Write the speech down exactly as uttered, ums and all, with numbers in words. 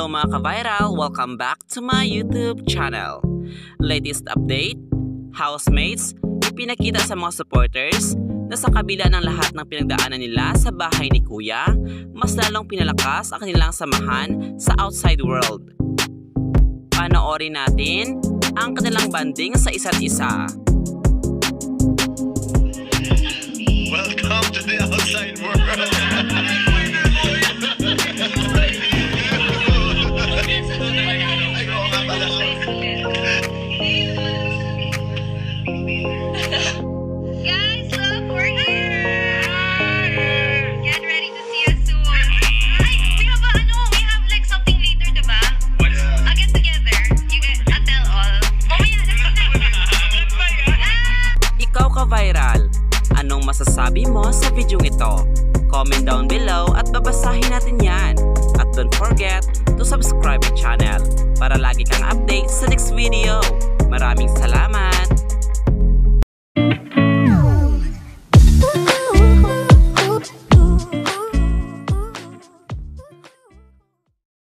Hello mga ka-viral! Welcome back to my YouTube channel. Latest update, housemates, ipinakita sa mga supporters na sa kabila ng lahat ng pinagdaanan nila sa bahay ni Kuya, mas lalong pinalakas ang kanilang samahan sa outside world. Panoorin natin ang kanilang banding sa isa't isa. Welcome to the outside world. Guys, look, we're here! Get ready to see us soon. Ay, we have a, ano, we have like something later, diba? I'll get together. You get, I'll tell all. Mamaya, next next. Ikaw ka-viral, anong masasabi mo sa video ito? Comment down below at babasahin natin yan. At don't forget to subscribe my channel para lagi kang update sa next video. Maraming salamat!